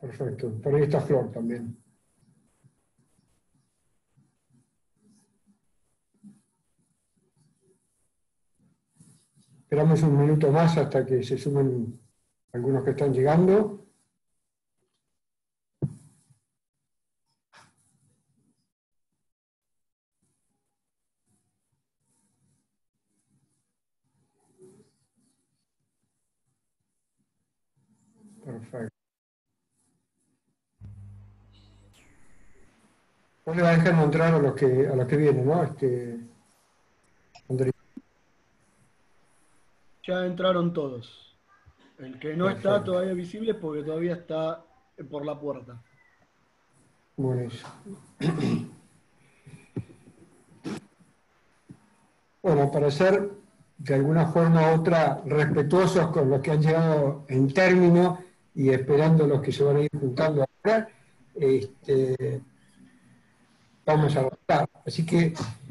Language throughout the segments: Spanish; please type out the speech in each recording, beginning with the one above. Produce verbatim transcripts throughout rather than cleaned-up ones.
Perfecto. Por ahí está Flor también. Esperamos un minuto más hasta que se sumen algunos que están llegando. Perfecto. Vos le vas a dejar mostrar a los que, a los que vienen, ¿no? Este, Andrés. Ya entraron todos. El que no Perfecto. está todavía visible es porque todavía está por la puerta. Buenísimo. Bueno, para ser de alguna forma u otra respetuosos con los que han llegado en término y esperando los que se van a ir juntando ahora, este, vamos a votar. Así que,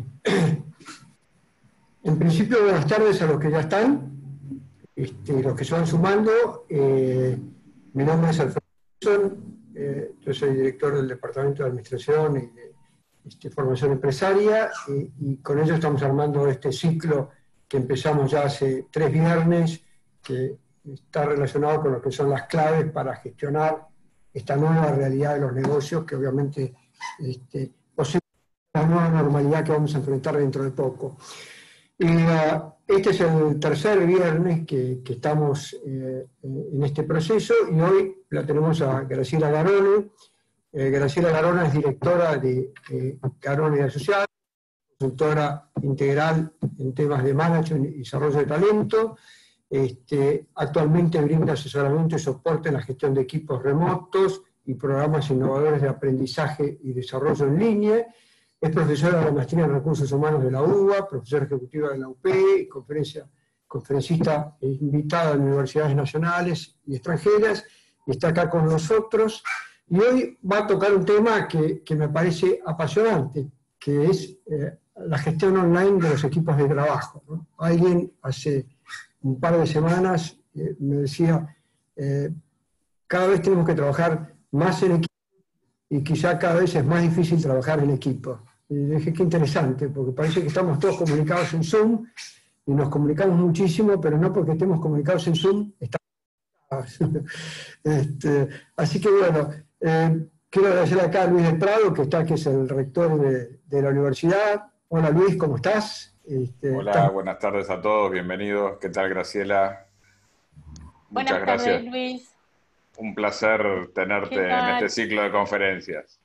en principio, buenas tardes a los que ya están, este, los que se van sumando. Eh, mi nombre es Alfredo Wilson, eh, yo soy director del Departamento de Administración y de este, Formación Empresaria, y, y con ello estamos armando este ciclo que empezamos ya hace tres viernes, que está relacionado con lo que son las claves para gestionar esta nueva realidad de los negocios, que obviamente este, posee la nueva normalidad que vamos a enfrentar dentro de poco. Y, uh, este es el tercer viernes que, que estamos eh, en este proceso, y hoy la tenemos a Graciela Garone. Eh, Graciela Garone es directora de eh, Garone y Asociados, consultora integral en temas de management y desarrollo de talento. Este, actualmente brinda asesoramiento y soporte en la gestión de equipos remotos y programas innovadores de aprendizaje y desarrollo en línea. Es profesora de la Maestría en Recursos Humanos de la U B A, profesora ejecutiva de la U P E, conferencia, conferencista e invitada a universidades nacionales y extranjeras, y está acá con nosotros. Y hoy va a tocar un tema que, que me parece apasionante, que es eh, la gestión online de los equipos de trabajo, ¿no? Alguien hace un par de semanas eh, me decía, eh, cada vez tenemos que trabajar más en equipo y quizá cada vez es más difícil trabajar en equipo. Y dije, qué interesante, porque parece que estamos todos comunicados en Zoom y nos comunicamos muchísimo, pero no porque estemos comunicados en Zoom, estamos este, así que bueno, eh, quiero agradecer acá a Luis del Prado, que está, que es el rector de, de la universidad. Hola Luis, ¿cómo estás? Este, Hola, ¿estás? buenas tardes a todos, bienvenidos. ¿Qué tal, Graciela? Muchas Buenas gracias. tardes, Luis. Un placer tenerte en este ciclo de conferencias.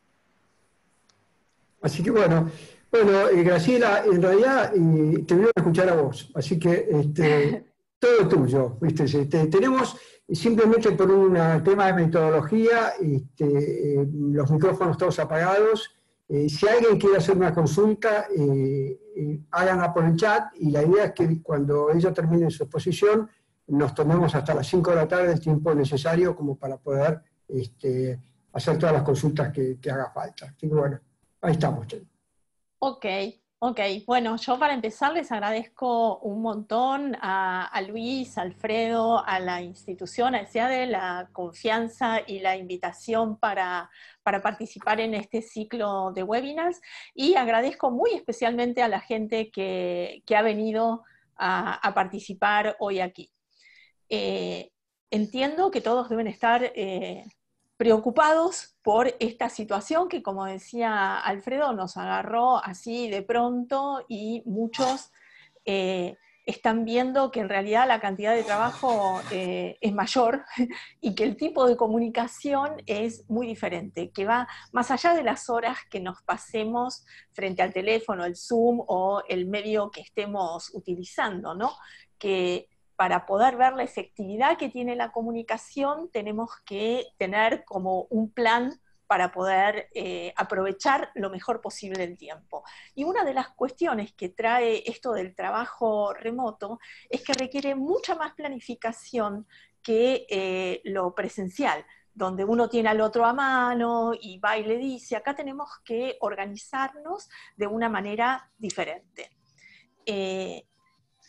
Así que bueno, bueno, eh, Graciela, en realidad eh, te voy a escuchar a vos, así que este, todo tuyo, ¿viste? Este, tenemos, simplemente por un tema de metodología, este, eh, los micrófonos todos apagados. Eh, si alguien quiere hacer una consulta, eh, eh, háganla por el chat, y la idea es que cuando ella termine su exposición, nos tomemos hasta las cinco de la tarde el tiempo necesario como para poder este, hacer todas las consultas que, que haga falta. Así que bueno, ahí estamos. Ok, ok. Bueno, yo para empezar les agradezco un montón a, a Luis, a Alfredo, a la institución, al CIADE, la confianza y la invitación para, para participar en este ciclo de webinars, y agradezco muy especialmente a la gente que, que ha venido a, a participar hoy aquí. Eh, entiendo que todos deben estar eh, preocupados por esta situación que, como decía Alfredo, nos agarró así de pronto, y muchos eh, están viendo que en realidad la cantidad de trabajo eh, es mayor y que el tipo de comunicación es muy diferente, que va más allá de las horas que nos pasemos frente al teléfono, el Zoom o el medio que estemos utilizando, ¿no? Que para poder ver la efectividad que tiene la comunicación, tenemos que tener como un plan para poder eh, aprovechar lo mejor posible el tiempo. Y una de las cuestiones que trae esto del trabajo remoto es que requiere mucha más planificación que eh, lo presencial, donde uno tiene al otro a mano y va y le dice. Acá tenemos que organizarnos de una manera diferente. Eh,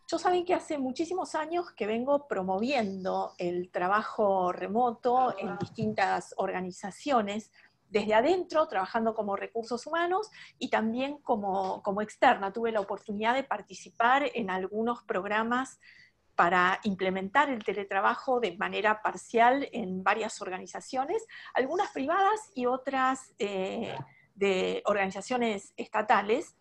Yo saben que hace muchísimos años que vengo promoviendo el trabajo remoto en distintas organizaciones, desde adentro, trabajando como recursos humanos, y también como, como externa. Tuve la oportunidad de participar en algunos programas para implementar el teletrabajo de manera parcial en varias organizaciones, algunas privadas y otras eh, de organizaciones estatales,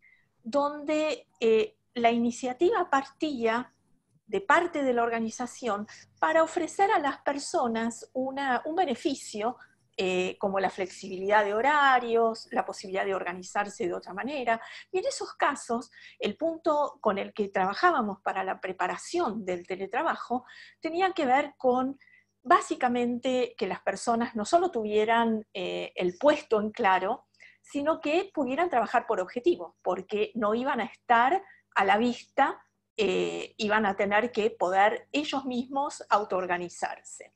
donde eh, la iniciativa partía de parte de la organización para ofrecer a las personas una, un beneficio eh, como la flexibilidad de horarios, la posibilidad de organizarse de otra manera. Y en esos casos, el punto con el que trabajábamos para la preparación del teletrabajo tenía que ver con básicamente que las personas no solo tuvieran eh, el puesto en claro, sino que pudieran trabajar por objetivo, porque no iban a estar a la vista, eh, iban a tener que poder ellos mismos autoorganizarse.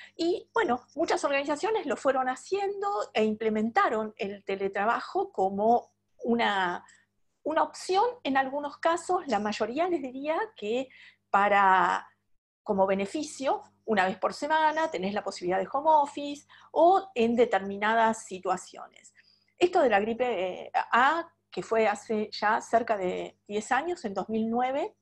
Y bueno, muchas organizaciones lo fueron haciendo e implementaron el teletrabajo como una, una opción en algunos casos. La mayoría les diría que para, como beneficio, una vez por semana tenés la posibilidad de home office o en determinadas situaciones. Esto de la gripe A, que fue hace ya cerca de diez años, en dos mil nueve,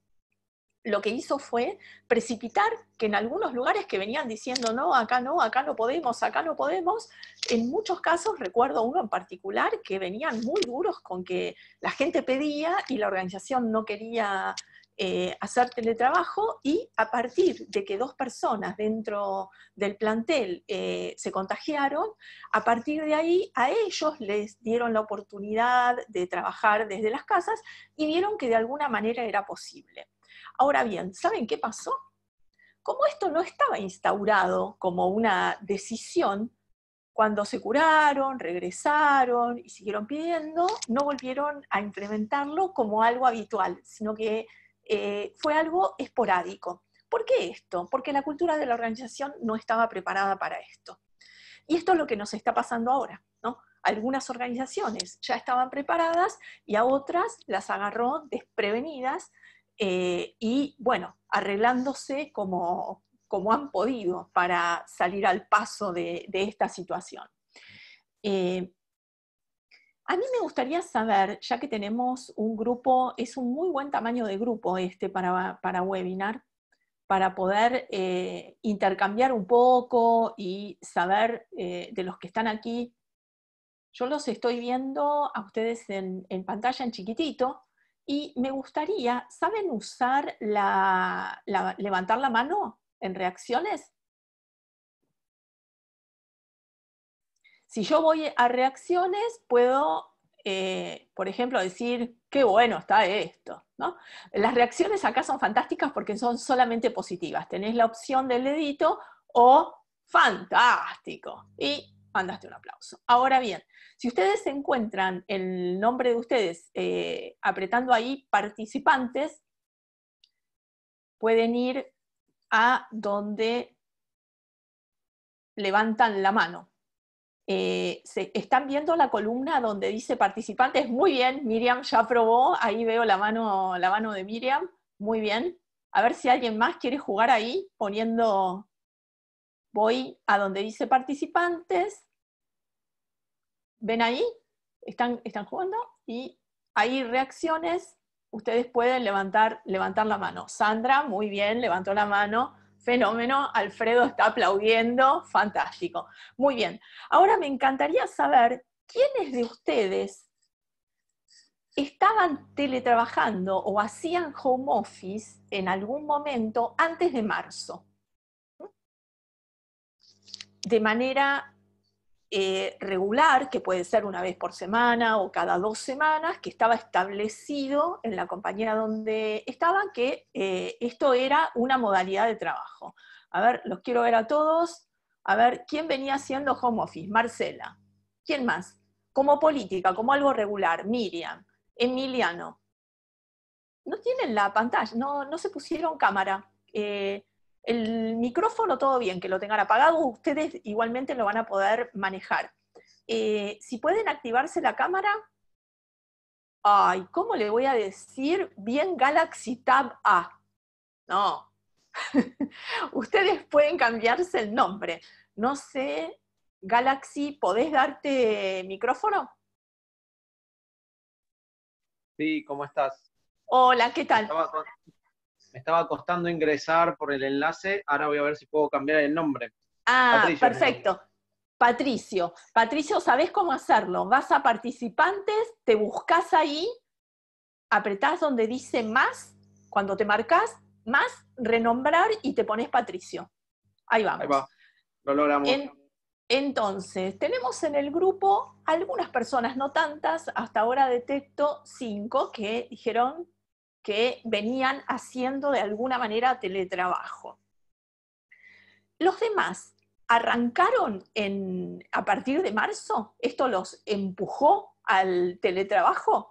lo que hizo fue precipitar que en algunos lugares que venían diciendo no, acá no, acá no podemos, acá no podemos, en muchos casos, recuerdo uno en particular, que venían muy duros con que la gente pedía y la organización no quería eh, hacer teletrabajo, y a partir de que dos personas dentro del plantel eh, se contagiaron, a partir de ahí a ellos les dieron la oportunidad de trabajar desde las casas y vieron que de alguna manera era posible. Ahora bien, ¿saben qué pasó? Como esto no estaba instaurado como una decisión, cuando se curaron, regresaron y siguieron pidiendo, no volvieron a implementarlo como algo habitual, sino que eh, fue algo esporádico. ¿Por qué esto? Porque la cultura de la organización no estaba preparada para esto. Y esto es lo que nos está pasando ahora, ¿no? Algunas organizaciones ya estaban preparadas y a otras las agarró desprevenidas, eh, y bueno, arreglándose como, como han podido para salir al paso de, de esta situación. Eh, a mí me gustaría saber, ya que tenemos un grupo, es un muy buen tamaño de grupo este para, para webinar, para poder eh, intercambiar un poco y saber eh, de los que están aquí. Yo los estoy viendo a ustedes en, en pantalla en chiquitito, y me gustaría, ¿saben usar la, la, levantar la mano en reacciones? Si yo voy a reacciones, puedo, eh, por ejemplo, decir, qué bueno está esto, ¿no? Las reacciones acá son fantásticas porque son solamente positivas. Tenés la opción del dedito o fantástico, y mandaste un aplauso. Ahora bien, si ustedes encuentran el nombre de ustedes eh, apretando ahí participantes, pueden ir a donde levantan la mano. Eh, se, ¿Están viendo la columna donde dice participantes? Muy bien, Miriam ya aprobó, ahí veo la mano, la mano de Miriam, muy bien. A ver si alguien más quiere jugar ahí, poniendo, voy a donde dice participantes, ¿ven ahí? ¿Están, están jugando? Y ahí reacciones, ustedes pueden levantar, levantar la mano. Sandra, muy bien, levantó la mano. Fenómeno, Alfredo está aplaudiendo, fantástico. Muy bien, ahora me encantaría saber quiénes de ustedes estaban teletrabajando o hacían home office en algún momento antes de marzo, de manera eh, regular, que puede ser una vez por semana o cada dos semanas, que estaba establecido en la compañía donde estaban que eh, esto era una modalidad de trabajo. A ver, los quiero ver a todos. A ver, ¿quién venía haciendo home office? Marcela. ¿Quién más? Como política, como algo regular. Miriam. Emiliano. No tienen la pantalla, no, no se pusieron cámara. Eh, El micrófono todo bien, que lo tengan apagado, ustedes igualmente lo van a poder manejar. Eh, si pueden activarse la cámara, ay, ¿cómo le voy a decir? Bien Galaxy Tab A. No. Ustedes pueden cambiarse el nombre. No sé, Galaxy, ¿podés darte micrófono? Sí, ¿cómo estás? Hola, ¿qué Me tal? estaba, co- me estaba costando ingresar por el enlace, ahora voy a ver si puedo cambiar el nombre. Ah, Patricio es mi nombre. perfecto. Patricio. Patricio, ¿sabés cómo hacerlo? Vas a participantes, te buscas ahí, apretás donde dice más, cuando te marcas más, renombrar y te pones Patricio. Ahí vamos. Ahí va, lo logramos. En- entonces, tenemos en el grupo algunas personas, no tantas, hasta ahora detecto cinco que dijeron que venían haciendo de alguna manera teletrabajo. Los demás arrancaron en, a partir de marzo, ¿esto los empujó al teletrabajo?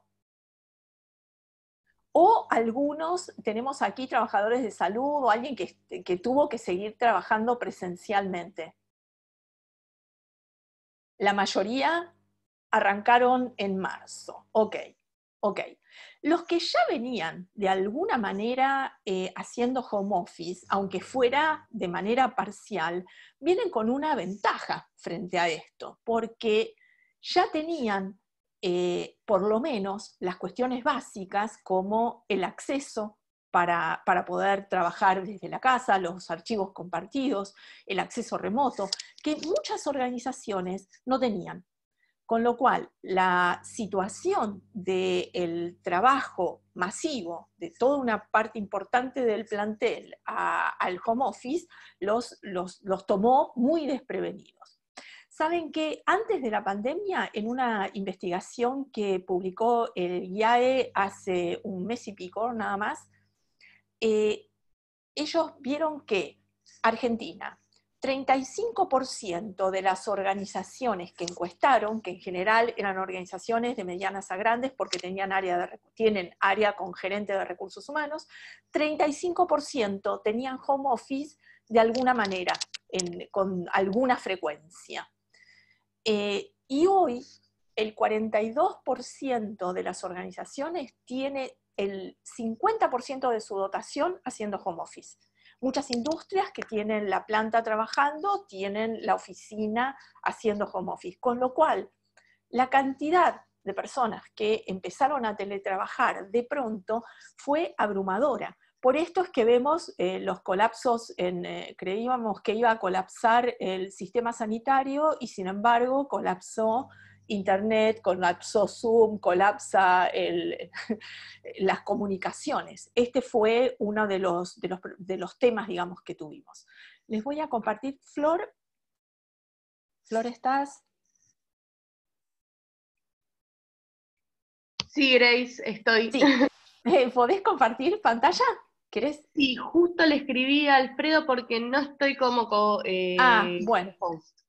O algunos, tenemos aquí trabajadores de salud o alguien que, que tuvo que seguir trabajando presencialmente. La mayoría arrancaron en marzo. Ok, ok. Los que ya venían de alguna manera eh, haciendo home office, aunque fuera de manera parcial, vienen con una ventaja frente a esto, porque ya tenían eh, por lo menos las cuestiones básicas como el acceso para, para poder trabajar desde la casa, los archivos compartidos, el acceso remoto, que muchas organizaciones no tenían. Con lo cual, la situación del trabajo masivo de toda una parte importante del plantel a, al home office los, los, los tomó muy desprevenidos. Saben que antes de la pandemia, en una investigación que publicó el I A E hace un mes y pico nada más, eh, ellos vieron que Argentina, treinta y cinco por ciento de las organizaciones que encuestaron, que en general eran organizaciones de medianas a grandes porque tenían área de, tienen área con gerente de recursos humanos, treinta y cinco por ciento tenían home office de alguna manera, en, con alguna frecuencia. Eh, y hoy el cuarenta y dos por ciento de las organizaciones tiene el cincuenta por ciento de su dotación haciendo home office. Muchas industrias que tienen la planta trabajando tienen la oficina haciendo home office, con lo cual la cantidad de personas que empezaron a teletrabajar de pronto fue abrumadora. Por esto es que vemos eh, los colapsos, en, eh, creíamos que iba a colapsar el sistema sanitario y sin embargo colapsó Internet, colapsó Zoom, colapsa el, las comunicaciones. Este fue uno de los, de, los, de los temas, digamos, que tuvimos. Les voy a compartir, Flor. Flor, ¿estás? Sí, Grace, estoy. Sí. ¿Podés compartir pantalla? ¿Querés? Sí, justo le escribí a Alfredo porque no estoy como co- eh, Ah, bueno. host.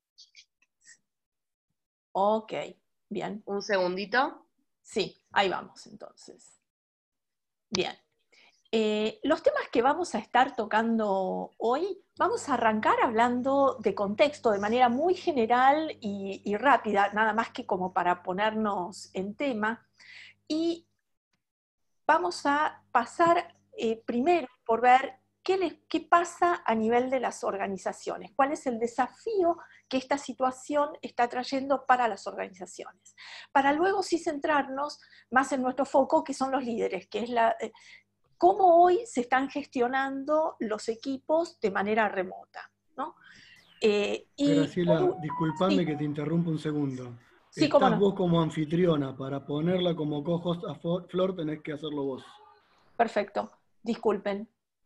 Ok, bien. Un segundito. Sí, ahí vamos entonces. Bien. Eh, los temas que vamos a estar tocando hoy, vamos a arrancar hablando de contexto de manera muy general y, y rápida, nada más que como para ponernos en tema. Y vamos a pasar eh, primero por ver qué, les, qué pasa a nivel de las organizaciones, cuál es el desafío que esta situación está trayendo para las organizaciones. Para luego sí centrarnos más en nuestro foco, que son los líderes, que es la, eh, cómo hoy se están gestionando los equipos de manera remota, ¿no? Eh, y Graciela, por, disculpame sí, que te interrumpa un segundo. sí, cómo Estás no. vos como anfitriona, para ponerla como co-host a Flor tenés que hacerlo vos. Perfecto, disculpen.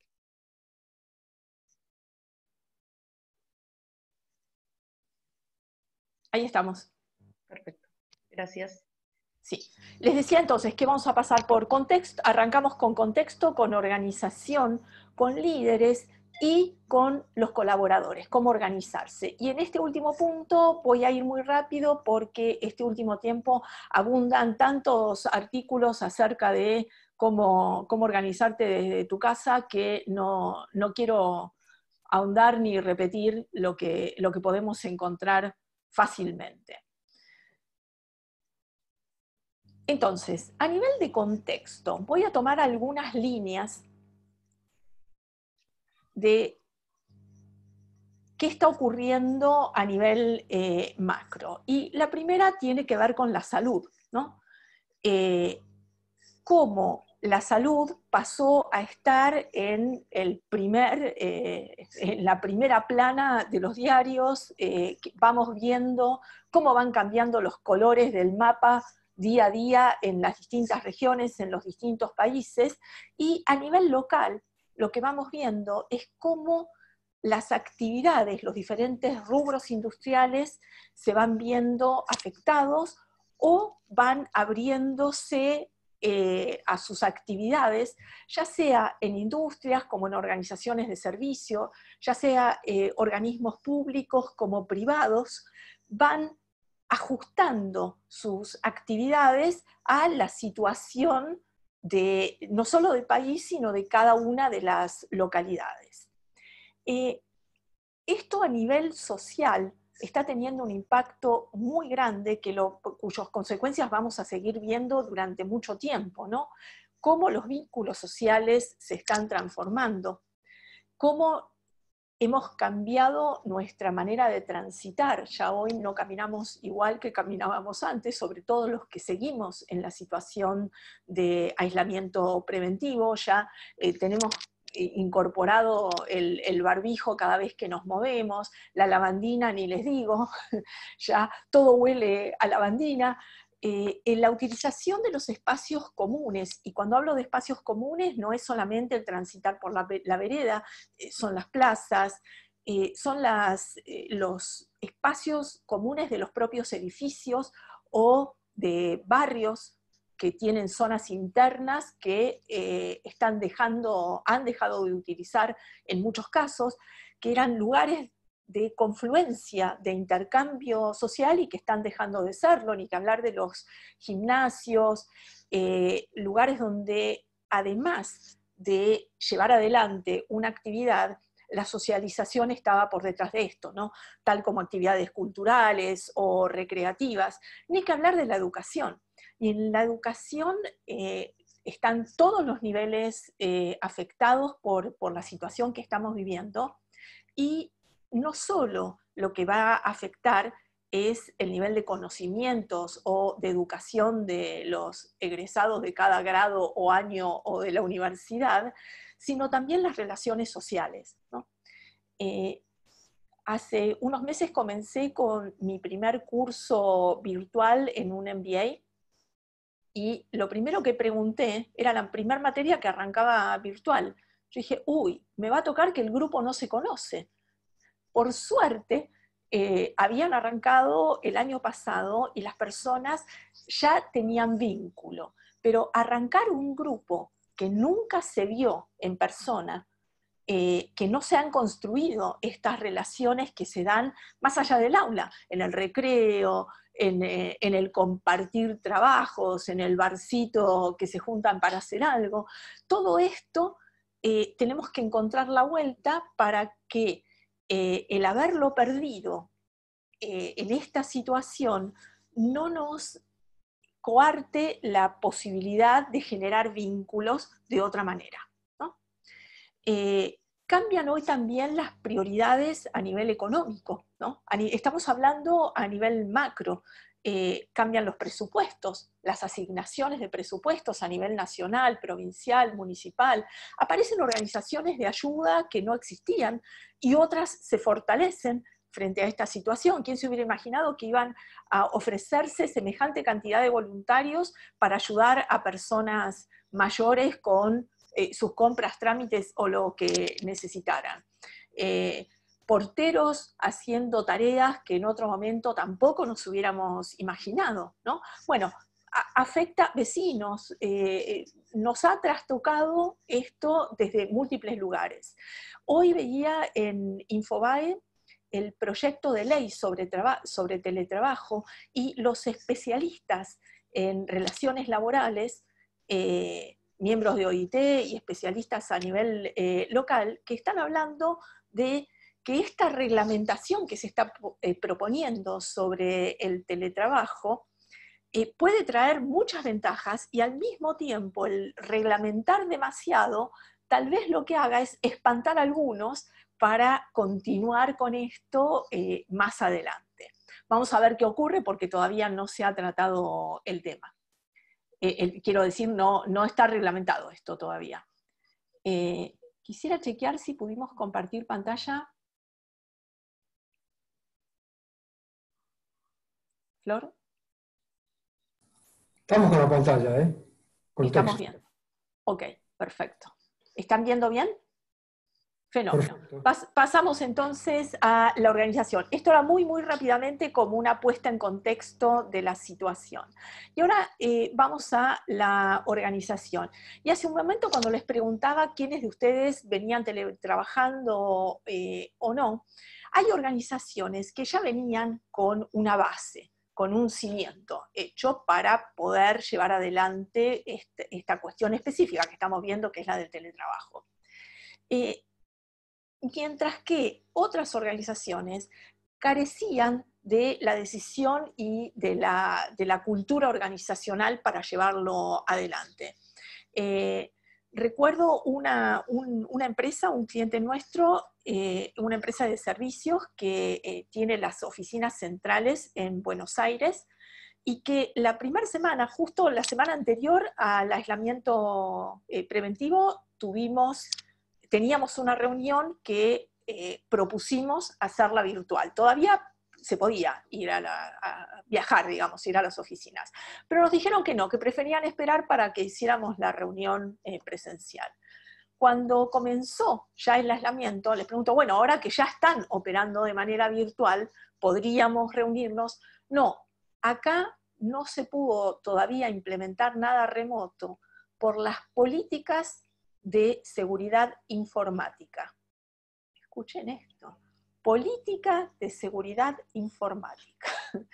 Ahí estamos. Perfecto, gracias. Sí, les decía entonces que vamos a pasar por contexto, arrancamos con contexto, con organización, con líderes y con los colaboradores, cómo organizarse. Y en este último punto voy a ir muy rápido porque este último tiempo abundan tantos artículos acerca de cómo, cómo organizarte desde tu casa que no, no quiero ahondar ni repetir lo que, lo que podemos encontrar fácilmente. Entonces, a nivel de contexto, voy a tomar algunas líneas de qué está ocurriendo a nivel eh, macro. Y la primera tiene que ver con la salud, ¿no? Eh, cómo la salud pasó a estar en, el primer, eh, en la primera plana de los diarios, eh, vamos viendo cómo van cambiando los colores del mapa día a día en las distintas regiones, en los distintos países, y a nivel local lo que vamos viendo es cómo las actividades, los diferentes rubros industriales se van viendo afectados o van abriéndose eh, a sus actividades, ya sea en industrias como en organizaciones de servicio, ya sea eh, organismos públicos como privados, van ajustando sus actividades a la situación de, no solo del país, sino de cada una de las localidades. Eh, esto a nivel social está teniendo un impacto muy grande que lo, cuyas consecuencias vamos a seguir viendo durante mucho tiempo, ¿no? Cómo los vínculos sociales se están transformando, cómo hemos cambiado nuestra manera de transitar. Ya hoy no caminamos igual que caminábamos antes, sobre todo los que seguimos en la situación de aislamiento preventivo. Ya eh, tenemos incorporado el, el barbijo cada vez que nos movemos, la lavandina ni les digo, ya todo huele a lavandina. Eh, en la utilización de los espacios comunes, y cuando hablo de espacios comunes no es solamente el transitar por la, la vereda, eh, son las plazas, eh, son las, eh, los espacios comunes de los propios edificios o de barrios que tienen zonas internas que eh, están dejando, han dejado de utilizar en muchos casos, que eran lugares de confluencia, de intercambio social y que están dejando de serlo, ni que hablar de los gimnasios, eh, lugares donde además de llevar adelante una actividad, la socialización estaba por detrás de esto, ¿no? Tal como actividades culturales o recreativas, ni que hablar de la educación. Y en la educación eh, están todos los niveles eh, afectados por, por la situación que estamos viviendo, y no solo lo que va a afectar es el nivel de conocimientos o de educación de los egresados de cada grado o año o de la universidad, sino también las relaciones sociales, ¿no? Eh, hace unos meses comencé con mi primer curso virtual en un M B A, y lo primero que pregunté era la primera materia que arrancaba virtual. Yo dije, uy, me va a tocar que el grupo no se conoce. Por suerte, eh, habían arrancado el año pasado y las personas ya tenían vínculo, pero arrancar un grupo que nunca se vio en persona, eh, que no se han construido estas relaciones que se dan más allá del aula, en el recreo, en, eh, en el compartir trabajos, en el barcito que se juntan para hacer algo, todo esto eh, tenemos que encontrar la vuelta para que Eh, el haberlo perdido eh, en esta situación no nos coarte la posibilidad de generar vínculos de otra manera, ¿no? Eh, cambian hoy también las prioridades a nivel económico, ¿no? Estamos hablando a nivel macro. Eh, cambian los presupuestos, las asignaciones de presupuestos a nivel nacional, provincial, municipal. Aparecen organizaciones de ayuda que no existían y otras se fortalecen frente a esta situación. ¿Quién se hubiera imaginado que iban a ofrecerse semejante cantidad de voluntarios para ayudar a personas mayores con eh, sus compras, trámites o lo que necesitaran? Eh, porteros haciendo tareas que en otro momento tampoco nos hubiéramos imaginado, ¿no? Bueno, a, afecta vecinos, eh, nos ha trastocado esto desde múltiples lugares. Hoy veía en Infobae el proyecto de ley sobre, sobre teletrabajo y los especialistas en relaciones laborales, eh, miembros de O I T y especialistas a nivel eh, local, que están hablando de que esta reglamentación que se está eh, proponiendo sobre el teletrabajo eh, puede traer muchas ventajas, y al mismo tiempo el reglamentar demasiado tal vez lo que haga es espantar a algunos para continuar con esto eh, más adelante. Vamos a ver qué ocurre porque todavía no se ha tratado el tema. Eh, el, quiero decir, no, no está reglamentado esto todavía. Eh, quisiera chequear si pudimos compartir pantalla. ¿Flor? Estamos con la pantalla, ¿eh? Con Estamos texto. bien. Ok, perfecto. ¿Están viendo bien? Fenómeno. Perfecto. Pas pasamos entonces a la organización. Esto era muy, muy rápidamente como una puesta en contexto de la situación. Y ahora eh, vamos a la organización. Y hace un momento cuando les preguntaba quiénes de ustedes venían teletrabajando eh, o no, hay organizaciones que ya venían con una base, con un cimiento hecho para poder llevar adelante este, esta cuestión específica que estamos viendo, que es la del teletrabajo. Eh, Mientras que otras organizaciones carecían de la decisión y de la, de la cultura organizacional para llevarlo adelante. Eh, recuerdo una, un, una empresa, un cliente nuestro, eh, una empresa de servicios que eh, tiene las oficinas centrales en Buenos Aires, y que la primera semana, justo la semana anterior al aislamiento eh, preventivo, tuvimos... teníamos una reunión que eh, propusimos hacerla virtual. Todavía se podía ir a, la, a viajar, digamos, ir a las oficinas. Pero nos dijeron que no, que preferían esperar para que hiciéramos la reunión eh, presencial. Cuando comenzó ya el aislamiento, les pregunto, bueno, ahora que ya están operando de manera virtual, ¿podríamos reunirnos? No, acá no se pudo todavía implementar nada remoto por las políticas de seguridad informática. Escuchen esto, política de seguridad informática.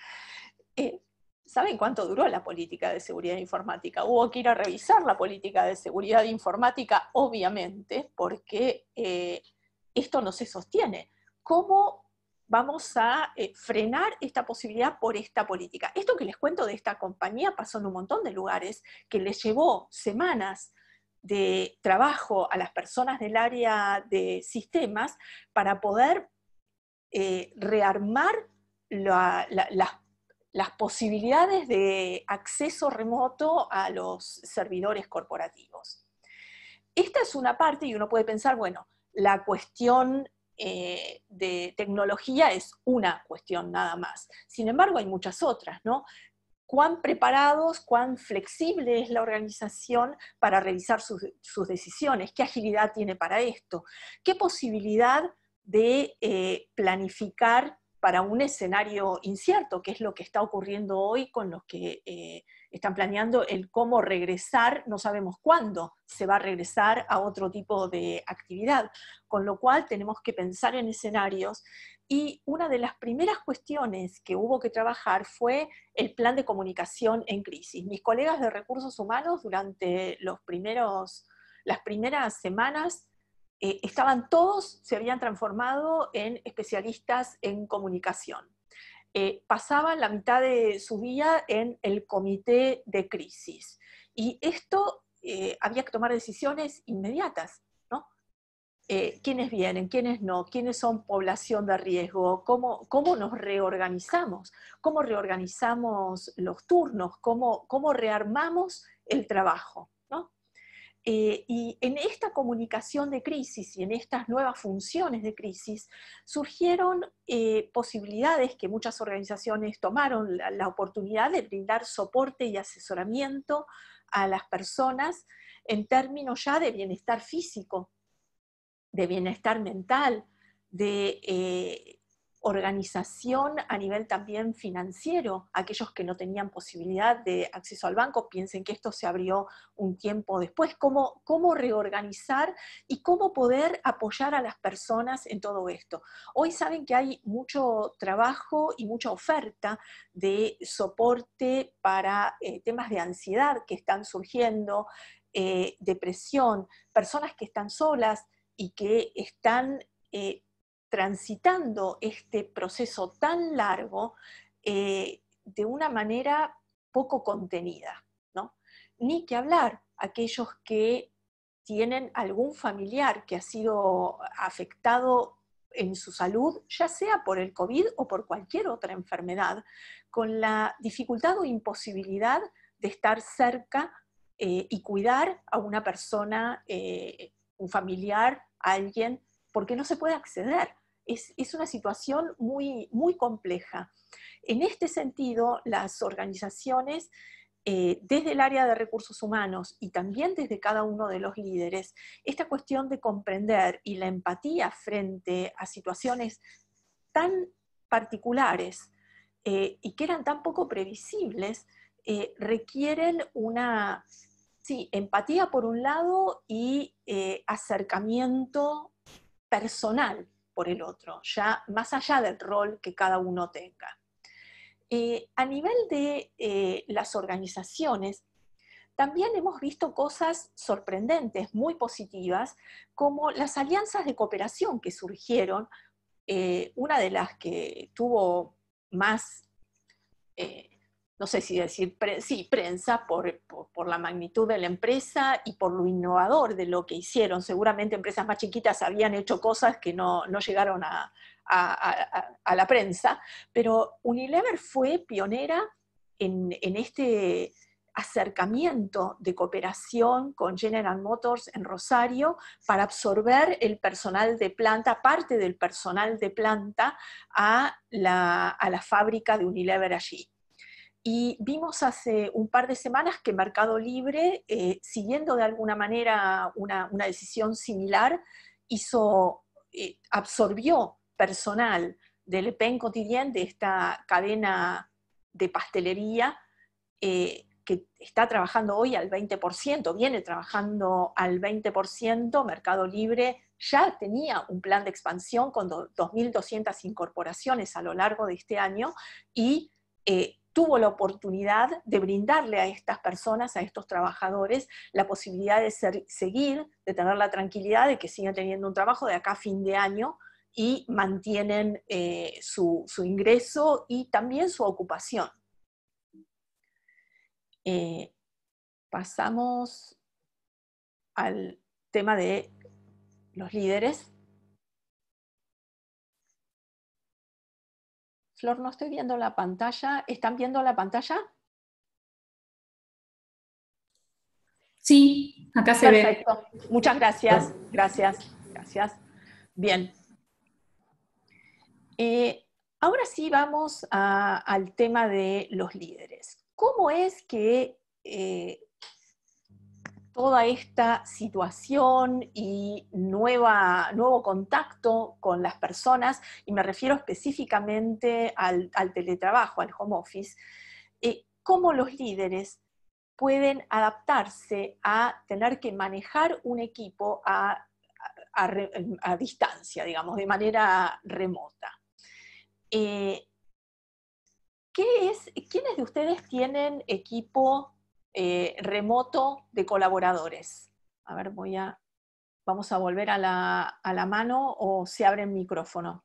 Eh, ¿Saben cuánto duró la política de seguridad informática? Hubo que ir a revisar la política de seguridad informática, obviamente, porque eh, esto no se sostiene. ¿Cómo vamos a eh, frenar esta posibilidad por esta política? Esto que les cuento de esta compañía pasó en un montón de lugares, que les llevó semanas de trabajo a las personas del área de sistemas para poder eh, rearmar la, la, las, las posibilidades de acceso remoto a los servidores corporativos. Esta es una parte, y uno puede pensar, bueno, la cuestión eh, de tecnología es una cuestión nada más. Sin embargo, hay muchas otras, ¿no? Cuán preparados, cuán flexible es la organización para revisar sus, sus decisiones, qué agilidad tiene para esto, qué posibilidad de eh, planificar para un escenario incierto, que es lo que está ocurriendo hoy con los que eh, están planeando el cómo regresar, no sabemos cuándo se va a regresar a otro tipo de actividad, con lo cual tenemos que pensar en escenarios. Y una de las primeras cuestiones que hubo que trabajar fue el plan de comunicación en crisis. Mis colegas de recursos humanos durante los primeros, las primeras semanas eh, estaban todos, se habían transformado en especialistas en comunicación. Eh, pasaban la mitad de su día en el comité de crisis. Y esto eh, había que tomar decisiones inmediatas. Eh, quiénes vienen, quiénes no, quiénes son población de riesgo, cómo, cómo nos reorganizamos, cómo reorganizamos los turnos, cómo, cómo rearmamos el trabajo, ¿no? Eh, y en esta comunicación de crisis y en estas nuevas funciones de crisis surgieron eh, posibilidades que muchas organizaciones tomaron, la, la oportunidad de brindar soporte y asesoramiento a las personas en términos ya de bienestar físico, de bienestar mental, de eh, organización a nivel también financiero. Aquellos que no tenían posibilidad de acceso al banco, piensen que esto se abrió un tiempo después. Cómo, cómo reorganizar y cómo poder apoyar a las personas en todo esto. Hoy saben que hay mucho trabajo y mucha oferta de soporte para eh, temas de ansiedad que están surgiendo, eh, depresión, personas que están solas, y que están eh, transitando este proceso tan largo eh, de una manera poco contenida, ¿no? Ni que hablar aquellos que tienen algún familiar que ha sido afectado en su salud, ya sea por el COVID o por cualquier otra enfermedad, con la dificultad o imposibilidad de estar cerca eh, y cuidar a una persona, eh, un familiar, a alguien, porque no se puede acceder. Es, es una situación muy, muy compleja. En este sentido, las organizaciones, eh, desde el área de recursos humanos y también desde cada uno de los líderes, esta cuestión de comprender y la empatía frente a situaciones tan particulares eh, y que eran tan poco previsibles, eh, requieren una, sí, empatía por un lado y eh, acercamiento personal por el otro, ya más allá del rol que cada uno tenga. Eh, a nivel de eh, las organizaciones, también hemos visto cosas sorprendentes, muy positivas, como las alianzas de cooperación que surgieron. Eh, una de las que tuvo más, eh, no sé si decir, pre, sí, prensa por, por, por la magnitud de la empresa y por lo innovador de lo que hicieron. Seguramente empresas más chiquitas habían hecho cosas que no, no llegaron a, a, a, a la prensa, pero Unilever fue pionera en, en este acercamiento de cooperación con General Motors en Rosario para absorber el personal de planta, parte del personal de planta, a la, a la fábrica de Unilever allí. Y vimos hace un par de semanas que Mercado Libre, eh, siguiendo de alguna manera una, una decisión similar, hizo, eh, absorbió personal del Le Pen Quotidien, de esta cadena de pastelería, eh, que está trabajando hoy al veinte por ciento, viene trabajando al veinte por ciento. Mercado Libre ya tenía un plan de expansión con dos mil doscientas incorporaciones a lo largo de este año y eh, tuvo la oportunidad de brindarle a estas personas, a estos trabajadores, la posibilidad de ser, seguir, de tener la tranquilidad de que siguen teniendo un trabajo de acá a fin de año y mantienen eh, su, su ingreso y también su ocupación. Eh, pasamos al tema de los líderes. Flor, no estoy viendo la pantalla. ¿Están viendo la pantalla? Sí, acá se ve. Perfecto. Muchas gracias. Gracias. Gracias. Bien. Eh, ahora sí vamos a, al tema de los líderes. ¿Cómo es que eh, toda esta situación y nueva, nuevo contacto con las personas, y me refiero específicamente al, al teletrabajo, al home office, eh, cómo los líderes pueden adaptarse a tener que manejar un equipo a, a, a, a distancia, digamos, de manera remota? Eh, ¿qué es, ¿Quiénes de ustedes tienen equipo eh, remoto de colaboradores? A ver, voy a, vamos a volver a la, a la mano o se abre el micrófono.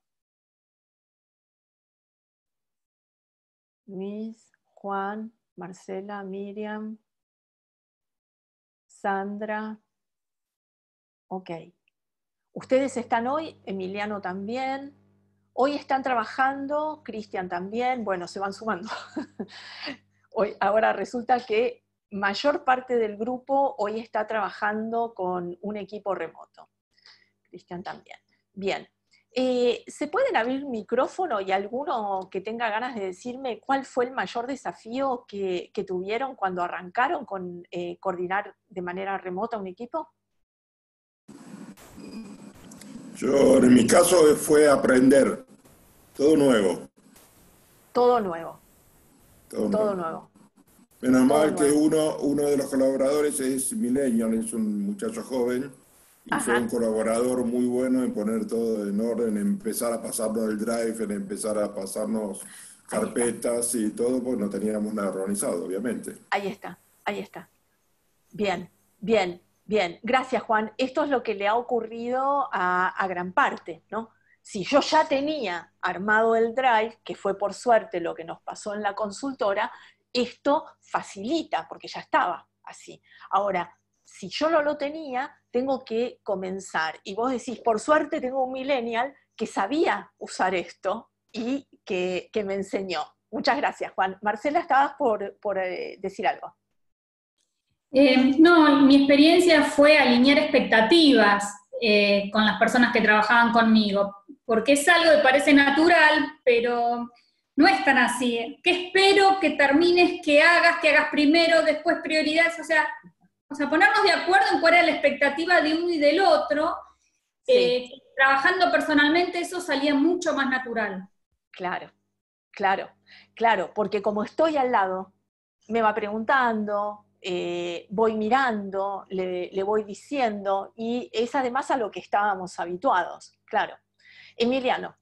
Luis, Juan, Marcela, Miriam, Sandra. Ok. Ustedes están hoy, Emiliano también. Hoy están trabajando, Cristian también, bueno, se van sumando. Hoy, ahora resulta que mayor parte del grupo hoy está trabajando con un equipo remoto. Cristian también. Bien. Eh, ¿Se pueden abrir micrófono y alguno que tenga ganas de decirme cuál fue el mayor desafío que, que tuvieron cuando arrancaron con eh, coordinar de manera remota un equipo? Yo, en mi caso, fue aprender. Todo nuevo. Todo nuevo. Todo, Todo nuevo. nuevo. Menos Todo mal que nuevo. uno, uno de los colaboradores es millennial, es un muchacho joven, y Ajá. fue un colaborador muy bueno en poner todo en orden, en empezar a pasarnos el drive, en empezar a pasarnos carpetas y todo, pues no teníamos nada organizado, obviamente. Ahí está, ahí está. Bien, bien, bien. Gracias, Juan. Esto es lo que le ha ocurrido a, a gran parte, ¿no? Si yo ya tenía armado el drive, que fue por suerte lo que nos pasó en la consultora, esto facilita, porque ya estaba así. Ahora, si yo no lo tenía, tengo que comenzar. Y vos decís, por suerte tengo un millennial que sabía usar esto y que, que me enseñó. Muchas gracias, Juan. Marcela, estabas por, por eh, decir algo. Eh, no, mi experiencia fue alinear expectativas eh, con las personas que trabajaban conmigo, porque es algo que parece natural, pero no es tan así. ¿Qué espero que termines, que hagas, que hagas primero, después prioridades? O sea, o sea, ponernos de acuerdo en cuál era la expectativa de uno y del otro. Sí. Eh, trabajando personalmente eso salía mucho más natural. Claro, claro, claro, porque como estoy al lado, me va preguntando, eh, voy mirando, le, le voy diciendo, y es además a lo que estábamos habituados, claro. Emiliano.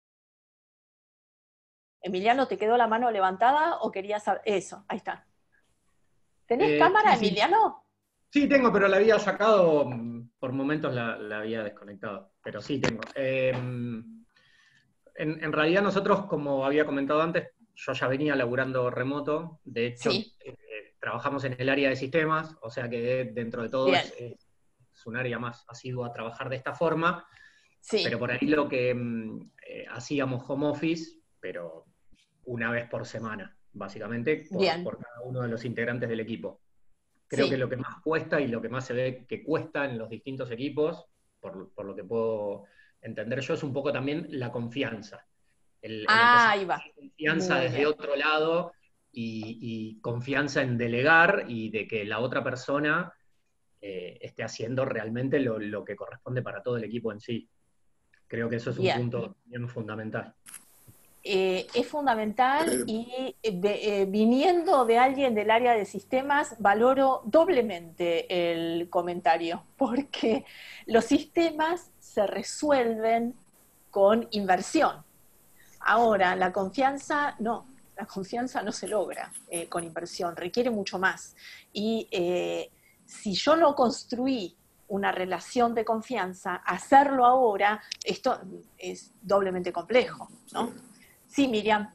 Emiliano, ¿te quedó la mano levantada o querías saber? Eso, ahí está. ¿Tenés Eh, cámara, sí, sí. Emiliano? Sí, tengo, pero la había sacado, por momentos la, la había desconectado, pero sí tengo. Eh, en, en realidad nosotros, como había comentado antes, yo ya venía laburando remoto, de hecho Sí. eh, trabajamos en el área de sistemas, o sea que dentro de todo es, es un área más asidua a trabajar de esta forma, Sí. pero por ahí lo que eh, hacíamos home office, pero una vez por semana, básicamente, por, por cada uno de los integrantes del equipo. Creo sí. que lo que más cuesta y lo que más se ve que cuesta en los distintos equipos, por, por lo que puedo entender yo, es un poco también la confianza. El, ah, el ahí va. Confianza Muy desde bien. otro lado y, y confianza en delegar y de que la otra persona eh, esté haciendo realmente lo, lo que corresponde para todo el equipo en sí. Creo que eso es Bien. un punto bien fundamental. Eh, es fundamental y de, eh, viniendo de alguien del área de sistemas, valoro doblemente el comentario, porque los sistemas se resuelven con inversión. Ahora, la confianza, no, la confianza no se logra eh, con inversión, requiere mucho más. Y eh, si yo no construí una relación de confianza, hacerlo ahora, esto es doblemente complejo, ¿no? Sí, Miriam.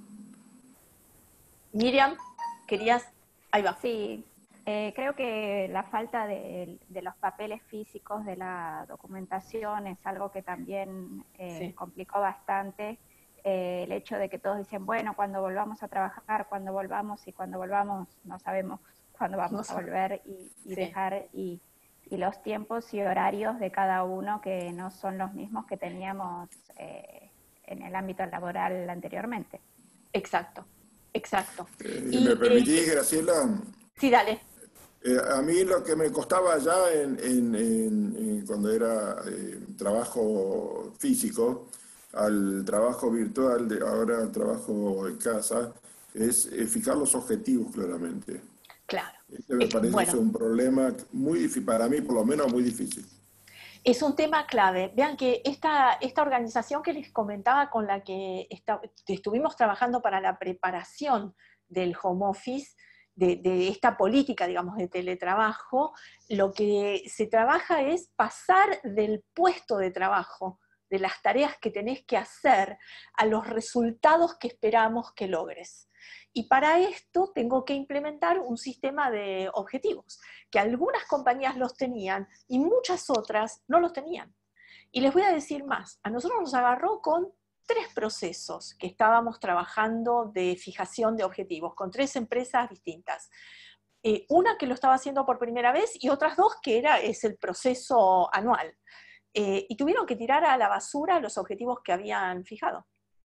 Miriam, querías... Ahí va. Sí, eh, creo que la falta de, de los papeles físicos de la documentación es algo que también eh, sí. complicó bastante. Eh, el hecho de que todos dicen, bueno, cuando volvamos a trabajar, cuando volvamos, y cuando volvamos no sabemos cuándo vamos no a volver, y, y sí. dejar, y, y los tiempos y horarios de cada uno que no son los mismos que teníamos eh, en el ámbito laboral anteriormente. Exacto, exacto. Eh, y, ¿Me permitís, eh, Graciela? Sí, dale. Eh, a mí lo que me costaba ya en, en, en, en cuando era eh, trabajo físico, al trabajo virtual, de ahora al trabajo en casa, es eh, fijar los objetivos claramente. Claro. Este me es, parece bueno. un problema muy difícil, para mí por lo menos muy difícil. Es un tema clave. Vean que esta, esta organización que les comentaba con la que está, estuvimos trabajando para la preparación del home office, de, de esta política, digamos, de teletrabajo, lo que se trabaja es pasar del puesto de trabajo, de las tareas que tenés que hacer, a los resultados que esperamos que logres. Y para esto tengo que implementar un sistema de objetivos, que algunas compañías los tenían y muchas otras no los tenían. Y les voy a decir más, a nosotros nos agarró con tres procesos que estábamos trabajando de fijación de objetivos, con tres empresas distintas. Eh, una que lo estaba haciendo por primera vez y otras dos que era, es el proceso anual. Eh, y tuvieron que tirar a la basura los objetivos que habían fijado,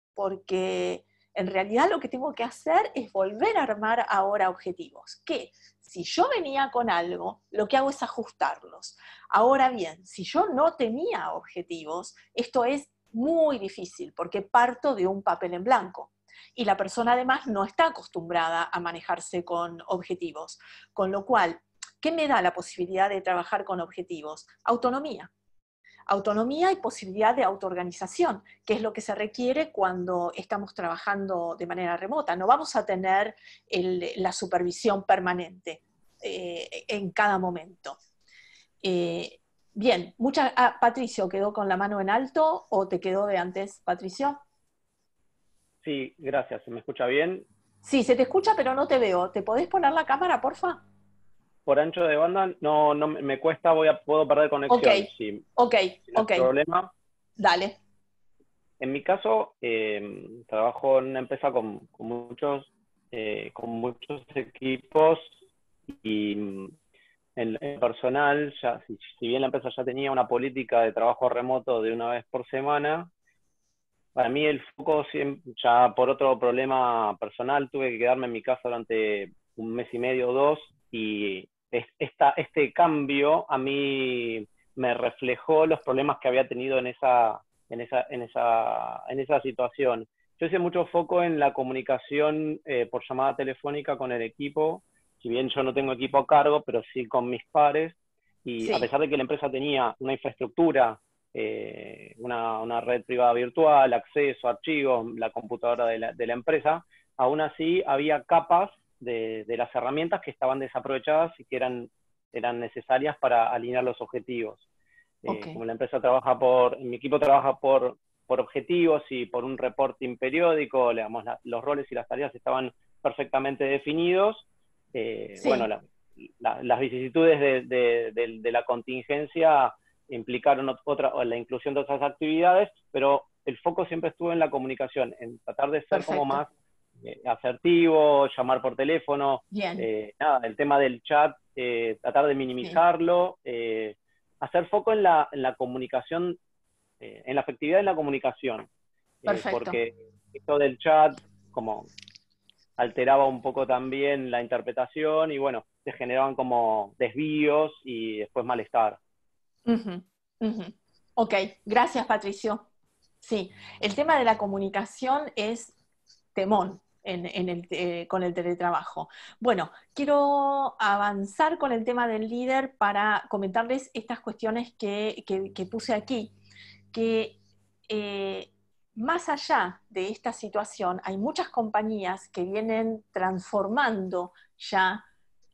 porque en realidad lo que tengo que hacer es volver a armar ahora objetivos, que si yo venía con algo, lo que hago es ajustarlos. Ahora bien, si yo no tenía objetivos, esto es muy difícil, porque parto de un papel en blanco. Y la persona además no está acostumbrada a manejarse con objetivos. Con lo cual, ¿qué me da la posibilidad de trabajar con objetivos? Autonomía. Autonomía y posibilidad de autoorganización, que es lo que se requiere cuando estamos trabajando de manera remota. No vamos a tener el, la supervisión permanente eh, en cada momento. Eh, bien, mucha, ah, Patricio, ¿quedó con la mano en alto o te quedó de antes, Patricio? Sí, gracias. ¿Se me escucha bien? Sí, se te escucha pero no te veo. ¿Te podés poner la cámara, porfa? por ancho de banda no, no me me cuesta, voy a, puedo perder conexión. Ok, Si, ok, si no ok. hay problema. Dale. En mi caso, eh, trabajo en una empresa con, con muchos, eh, con muchos equipos y mm, en, en personal, ya, si, si bien la empresa ya tenía una política de trabajo remoto de una vez por semana, para mí el foco, siempre, ya por otro problema personal, tuve que quedarme en mi casa durante un mes y medio o dos, y es- esta, este cambio a mí me reflejó los problemas que había tenido en esa, en esa, en esa, en esa situación. Yo hice mucho foco en la comunicación eh, por llamada telefónica con el equipo, si bien yo no tengo equipo a cargo, pero sí con mis pares, y a Sí, pesar de que la empresa tenía una infraestructura, eh, una, una red privada virtual, acceso a archivos, la computadora de la, de la empresa, aún así había capas de, de las herramientas que estaban desaprovechadas y que eran, eran necesarias para alinear los objetivos. ok, Eh, como la empresa trabaja por, mi equipo trabaja por, por objetivos y por un reporting periódico, digamos, la, los roles y las tareas estaban perfectamente definidos. Eh, bueno, sí, la, la, las vicisitudes de, de, de, de la contingencia implicaron otra, la inclusión de otras actividades, pero el foco siempre estuvo en la comunicación, en tratar de ser como perfecto. más eh, asertivo, llamar por teléfono, Bien, eh, nada, el tema del chat, eh, tratar de sí, minimizarlo, eh, hacer foco en la, en la comunicación, eh, en la efectividad de la comunicación, eh, perfecto. porque esto del chat, como alteraba un poco también la interpretación y bueno, se generaban como desvíos y después malestar. Ujú, ujú. Ok, gracias Patricio. Sí, el tema de la comunicación es temón en, en el, eh, con el teletrabajo. Bueno, quiero avanzar con el tema del líder para comentarles estas cuestiones que, que, que puse aquí, que eh, más allá de esta situación, hay muchas compañías que vienen transformando ya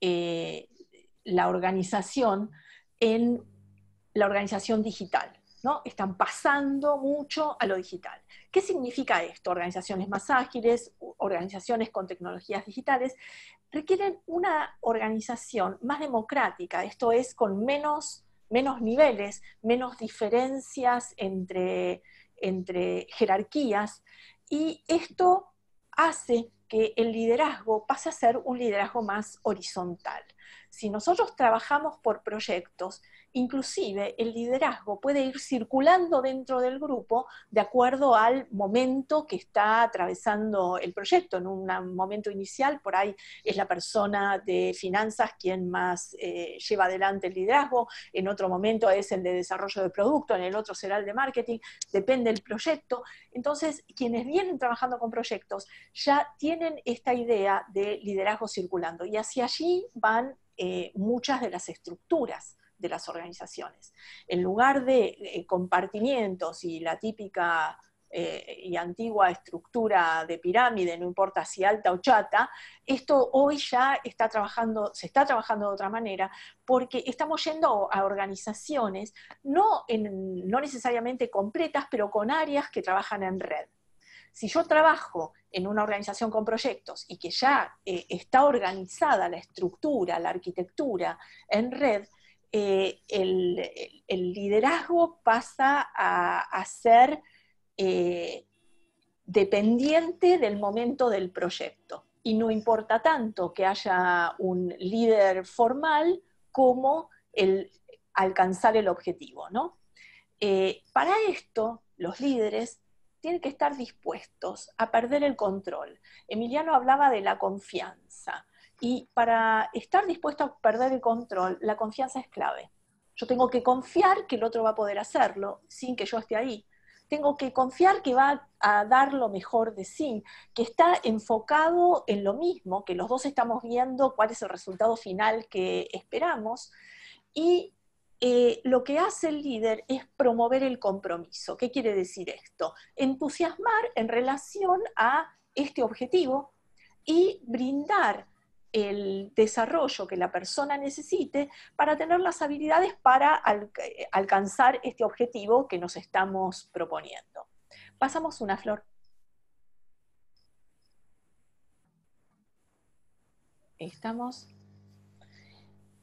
eh, la organización en la organización digital, ¿no? Están pasando mucho a lo digital. ¿Qué significa esto? Organizaciones más ágiles, organizaciones con tecnologías digitales, requieren una organización más democrática, esto es, con menos, menos niveles, menos diferencias entre, entre jerarquías, y esto hace que el liderazgo pase a ser un liderazgo más horizontal. Si nosotros trabajamos por proyectos, inclusive el liderazgo puede ir circulando dentro del grupo de acuerdo al momento que está atravesando el proyecto. En un momento inicial, por ahí es la persona de finanzas quien más eh, lleva adelante el liderazgo, en otro momento es el de desarrollo de producto, en el otro será el de marketing, depende del proyecto. Entonces, quienes vienen trabajando con proyectos ya tienen esta idea de liderazgo circulando, y hacia allí van eh, muchas de las estructuras de las organizaciones. En lugar de eh, compartimientos y la típica eh, y antigua estructura de pirámide, no importa si alta o chata, esto hoy ya está trabajando, se está trabajando de otra manera, porque estamos yendo a organizaciones no, en, no necesariamente completas, pero con áreas que trabajan en red. Si yo trabajo en una organización con proyectos y que ya eh, está organizada la estructura, la arquitectura en red, eh, el, el, liderazgo pasa a, a ser eh, dependiente del momento del proyecto. Y no importa tanto que haya un líder formal como el alcanzar el objetivo, ¿no? Eh, para esto, los líderes tienen que estar dispuestos a perder el control. Emiliano hablaba de la confianza, y para estar dispuesto a perder el control, la confianza es clave. Yo tengo que confiar que el otro va a poder hacerlo sin que yo esté ahí. Tengo que confiar que va a dar lo mejor de sí, que está enfocado en lo mismo, que los dos estamos viendo cuál es el resultado final que esperamos, y Eh, lo que hace el líder es promover el compromiso. ¿Qué quiere decir esto? Entusiasmar en relación a este objetivo y brindar el desarrollo que la persona necesite para tener las habilidades para al, alcanzar este objetivo que nos estamos proponiendo. Pasamos una flor. Estamos...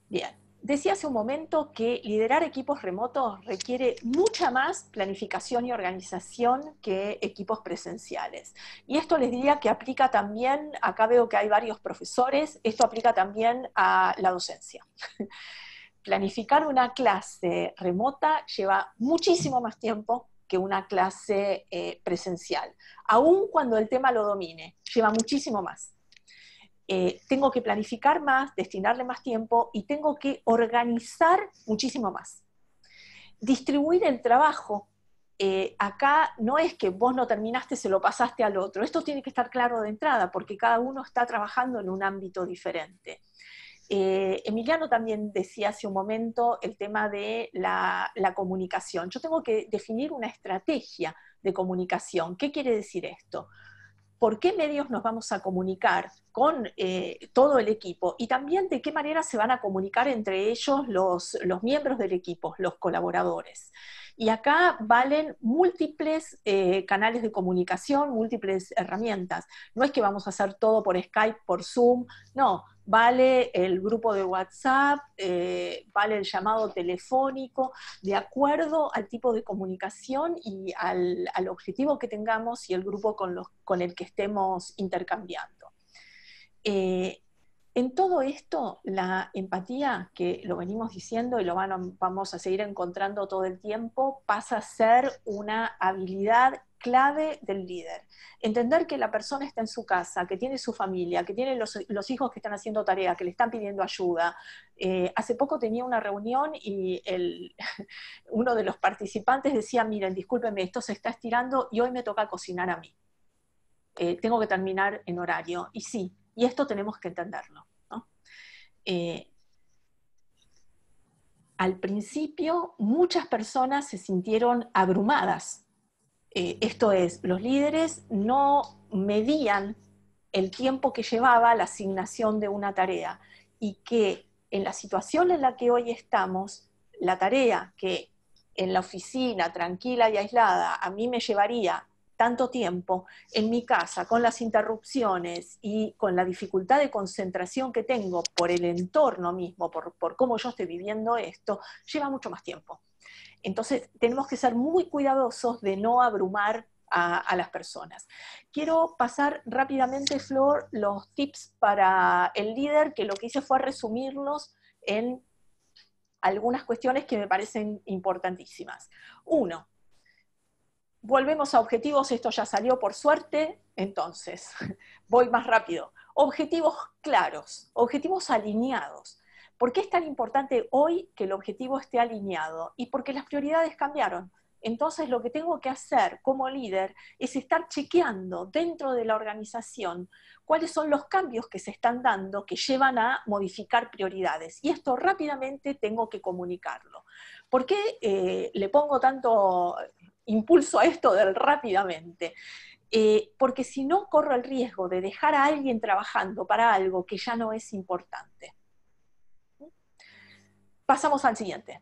Bien, decía hace un momento que liderar equipos remotos requiere mucha más planificación y organización que equipos presenciales. Y esto les diría que aplica también, acá veo que hay varios profesores, esto aplica también a la docencia. Planificar una clase remota lleva muchísimo más tiempo que una clase eh, presencial. Aún cuando el tema lo domine, lleva muchísimo más. Eh, tengo que planificar más, destinarle más tiempo y tengo que organizar muchísimo más. Distribuir el trabajo. Eh, acá no es que vos no terminaste, se lo pasaste al otro. Esto tiene que estar claro de entrada porque cada uno está trabajando en un ámbito diferente. Eh, Emiliano también decía hace un momento el tema de la, la comunicación. Yo tengo que definir una estrategia de comunicación. ¿Qué quiere decir esto? ¿Por qué medios nos vamos a comunicar con eh, todo el equipo? Y también de qué manera se van a comunicar entre ellos los, los miembros del equipo, los colaboradores. Y acá valen múltiples eh, canales de comunicación, múltiples herramientas. No es que vamos a hacer todo por Skype, por Zoom, no. Vale el grupo de WhatsApp, eh, vale el llamado telefónico, de acuerdo al tipo de comunicación y al, al objetivo que tengamos y el grupo con, los, con el que estemos intercambiando. Eh, en todo esto, la empatía, que lo venimos diciendo y lo van a, vamos a seguir encontrando todo el tiempo, pasa a ser una habilidad clave del líder. Entender que la persona está en su casa, que tiene su familia, que tiene los, los hijos que están haciendo tarea, que le están pidiendo ayuda. Eh, hace poco tenía una reunión y el, uno de los participantes decía, miren, discúlpenme, esto se está estirando y hoy me toca cocinar a mí. Eh, tengo que terminar en horario. Y sí, y esto tenemos que entenderlo, ¿no? Eh, al principio, muchas personas se sintieron abrumadas. Eh, esto es, los líderes no medían el tiempo que llevaba la asignación de una tarea y que en la situación en la que hoy estamos, la tarea que en la oficina, tranquila y aislada, a mí me llevaría tanto tiempo, en mi casa, con las interrupciones y con la dificultad de concentración que tengo por el entorno mismo, por, por cómo yo estoy viviendo esto, lleva mucho más tiempo. Entonces, tenemos que ser muy cuidadosos de no abrumar a, a las personas. Quiero pasar rápidamente, Flor, los tips para el líder, que lo que hice fue resumirlos en algunas cuestiones que me parecen importantísimas. Uno, volvemos a objetivos, esto ya salió por suerte, entonces, voy más rápido. Objetivos claros, objetivos alineados. ¿Por qué es tan importante hoy que el objetivo esté alineado? Y porque las prioridades cambiaron. Entonces lo que tengo que hacer como líder es estar chequeando dentro de la organización cuáles son los cambios que se están dando que llevan a modificar prioridades. Y esto rápidamente tengo que comunicarlo. ¿Por qué eh, le pongo tanto impulso a esto del rápidamente? Eh, porque si no corro el riesgo de dejar a alguien trabajando para algo que ya no es importante. Pasamos al siguiente.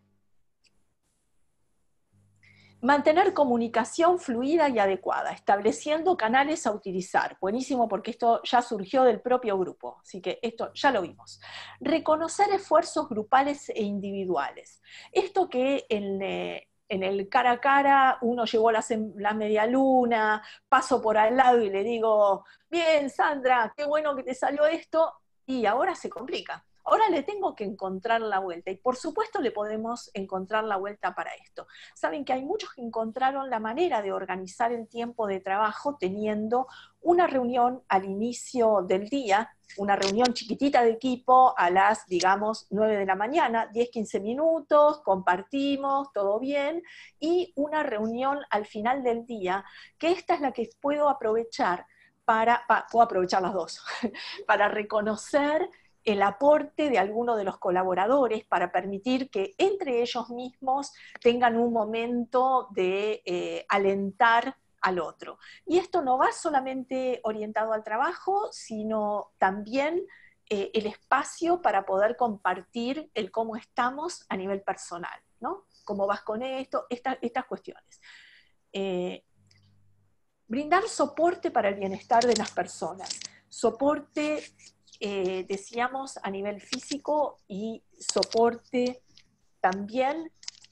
Mantener comunicación fluida y adecuada, estableciendo canales a utilizar. Buenísimo, porque esto ya surgió del propio grupo, así que esto ya lo vimos. Reconocer esfuerzos grupales e individuales. Esto que en, eh, en el cara a cara uno llevó la, la media luna, paso por al lado y le digo, bien, Sandra, qué bueno que te salió esto, y ahora se complica. Ahora le tengo que encontrar la vuelta, y por supuesto le podemos encontrar la vuelta para esto. Saben que hay muchos que encontraron la manera de organizar el tiempo de trabajo teniendo una reunión al inicio del día, una reunión chiquitita de equipo a las, digamos, nueve de la mañana, diez, quince minutos, compartimos, todo bien, y una reunión al final del día, que esta es la que puedo aprovechar para, pa, puedo aprovechar las dos, para reconocer el aporte de alguno de los colaboradores para permitir que entre ellos mismos tengan un momento de eh, alentar al otro. Y esto no va solamente orientado al trabajo, sino también eh, el espacio para poder compartir el cómo estamos a nivel personal, ¿no? ¿Cómo vas con esto? Esta, estas cuestiones. Eh, brindar soporte para el bienestar de las personas. Soporte eh, decíamos, a nivel físico y soporte también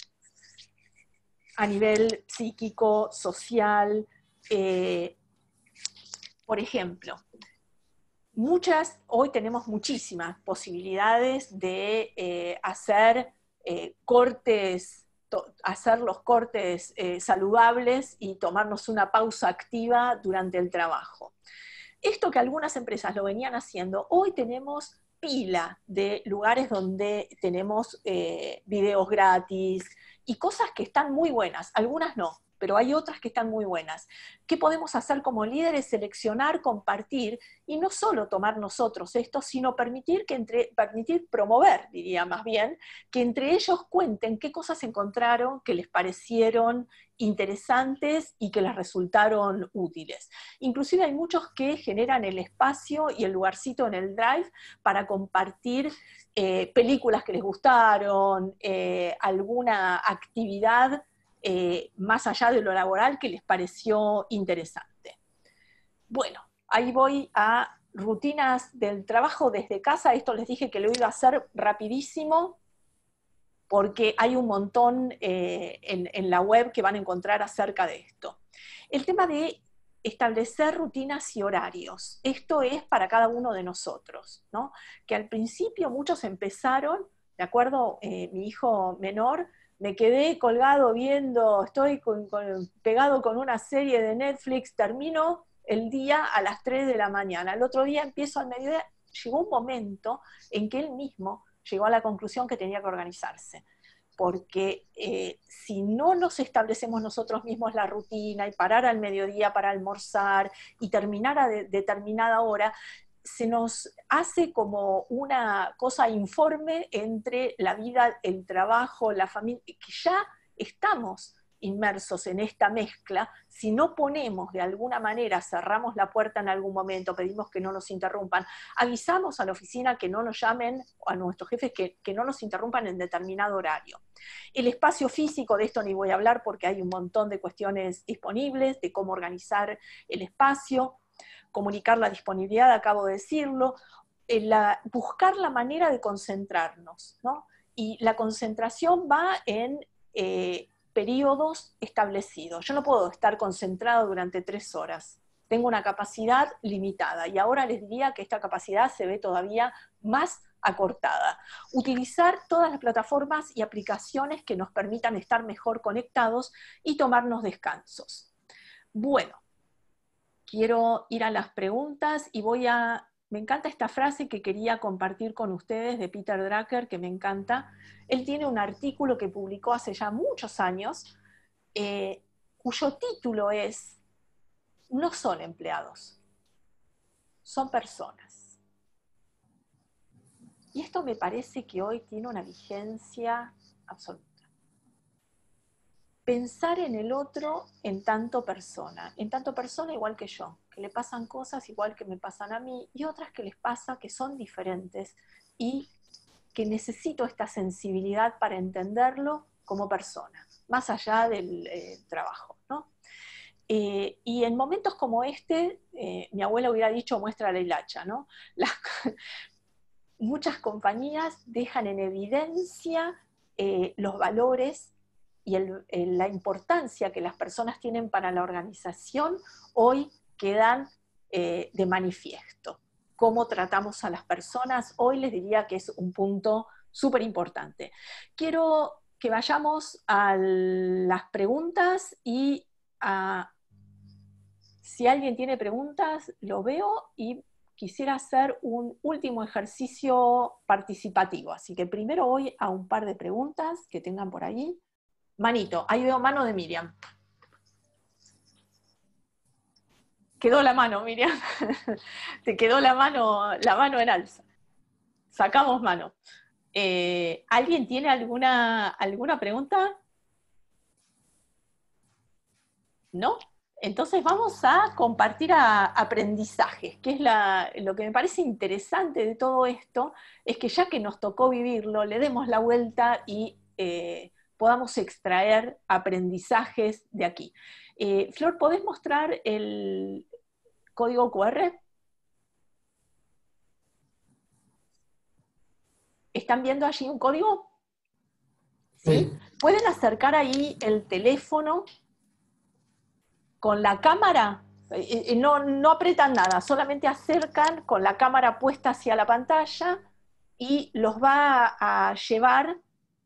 a nivel psíquico, social. Eh, por ejemplo, muchas, hoy tenemos muchísimas posibilidades de eh, hacer eh, cortes, to, hacer los cortes eh, saludables y tomarnos una pausa activa durante el trabajo. Esto que algunas empresas lo venían haciendo, hoy tenemos pila de lugares donde tenemos eh, videos gratis y cosas que están muy buenas, algunas no, pero hay otras que están muy buenas. ¿Qué podemos hacer como líderes? Seleccionar, compartir, y no solo tomar nosotros esto, sino permitir, que entre, permitir promover, diría más bien, que entre ellos cuenten qué cosas encontraron que les parecieron interesantes y que les resultaron útiles. Inclusive hay muchos que generan el espacio y el lugarcito en el Drive para compartir eh, películas que les gustaron, eh, alguna actividad Eh, más allá de lo laboral que les pareció interesante. Bueno, ahí voy a rutinas del trabajo desde casa. Esto les dije que lo iba a hacer rapidísimo, porque hay un montón eh, en, en la web que van a encontrar acerca de esto. El tema de establecer rutinas y horarios. Esto es para cada uno de nosotros, ¿no? Que al principio muchos empezaron, ¿de acuerdo? Eh, mi hijo menor, me quedé colgado viendo, estoy con, con, pegado con una serie de Netflix, termino el día a las tres de la mañana, el otro día empiezo al mediodía. Llegó un momento en que él mismo llegó a la conclusión que tenía que organizarse, porque eh, si no nos establecemos nosotros mismos la rutina y parar al mediodía para almorzar y terminar a de, determinada hora, se nos hace como una cosa informe entre la vida, el trabajo, la familia, que ya estamos inmersos en esta mezcla. Si no ponemos de alguna manera, cerramos la puerta en algún momento, pedimos que no nos interrumpan, avisamos a la oficina que no nos llamen, a nuestros jefes que, que no nos interrumpan en determinado horario. El espacio físico, de esto ni voy a hablar porque hay un montón de cuestiones disponibles, de cómo organizar el espacio. Comunicar la disponibilidad, acabo de decirlo, la, buscar la manera de concentrarnos, ¿no? Y la concentración va en eh, periodos establecidos. Yo no puedo estar concentrado durante tres horas, tengo una capacidad limitada, y ahora les diría que esta capacidad se ve todavía más acortada. Utilizar todas las plataformas y aplicaciones que nos permitan estar mejor conectados y tomarnos descansos. Bueno, quiero ir a las preguntas y voy a... Me encanta esta frase que quería compartir con ustedes de Peter Drucker, que me encanta. Él tiene un artículo que publicó hace ya muchos años, eh, cuyo título es "No son empleados, son personas". Y esto me parece que hoy tiene una vigencia absoluta. Pensar en el otro en tanto persona, en tanto persona igual que yo, que le pasan cosas igual que me pasan a mí, y otras que les pasa que son diferentes, y que necesito esta sensibilidad para entenderlo como persona, más allá del eh, trabajo, ¿no? Eh, y en momentos como este, eh, mi abuela hubiera dicho, muéstrale el hacha, ¿no? Las, muchas compañías dejan en evidencia eh, los valores y el, el, la importancia que las personas tienen para la organización, hoy quedan eh, de manifiesto. Cómo tratamos a las personas, hoy les diría que es un punto súper importante. Quiero que vayamos a las preguntas y a, si alguien tiene preguntas, lo veo, y quisiera hacer un último ejercicio participativo. Así que primero voy a un par de preguntas que tengan por ahí. Manito, ahí veo mano de Miriam. Quedó la mano, Miriam. Te quedó la mano, la mano en alza. Sacamos mano. Eh, ¿Alguien tiene alguna, alguna pregunta? ¿No? Entonces vamos a compartir a, aprendizajes, que es la, lo que me parece interesante de todo esto, es que ya que nos tocó vivirlo, le demos la vuelta y eh, podamos extraer aprendizajes de aquí. Eh, Flor, ¿podés mostrar el código cu erre? ¿Están viendo allí un código? ¿Sí? ¿Pueden acercar ahí el teléfono con la cámara? No, no apretan nada, solamente acercan con la cámara puesta hacia la pantalla y los va a llevar